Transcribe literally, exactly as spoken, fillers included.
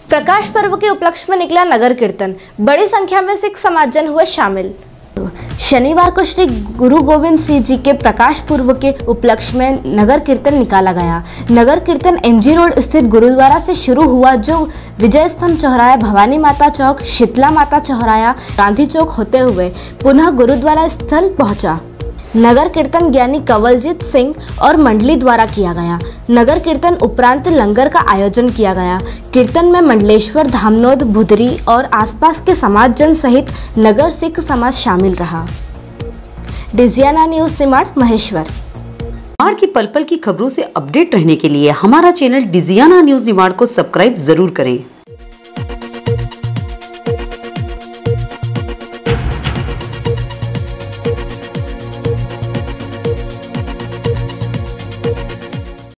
प्रकाश पर्व के उपलक्ष्य में निकला नगर कीर्तन, बड़ी संख्या में सिख समाजजन हुए शामिल। शनिवार को श्री गुरु गोविंद सिंह जी के प्रकाश पर्व के उपलक्ष्य में नगर कीर्तन निकाला गया। नगर कीर्तन एमजी रोड स्थित गुरुद्वारा से शुरू हुआ, जो विजय स्तंभ चौराया, भवानी माता चौक, शीतला माता चौराया, गांधी चौक होते हुए पुनः गुरुद्वारा स्थल पहुंचा। नगर कीर्तन ज्ञानी कंवलजीत सिंह और मंडली द्वारा किया गया। नगर कीर्तन उपरांत लंगर का आयोजन किया गया। कीर्तन में मंडलेश्वर, धामनोद, भुदरी और आसपास के समाजजन सहित नगर सिख समाज शामिल रहा। डिजियाना न्यूज निमाड़, महेश्वर। निमाड़ की पल पल की खबरों से अपडेट रहने के लिए हमारा चैनल डिजियाना न्यूज निमाड़ को सब्सक्राइब जरूर करें।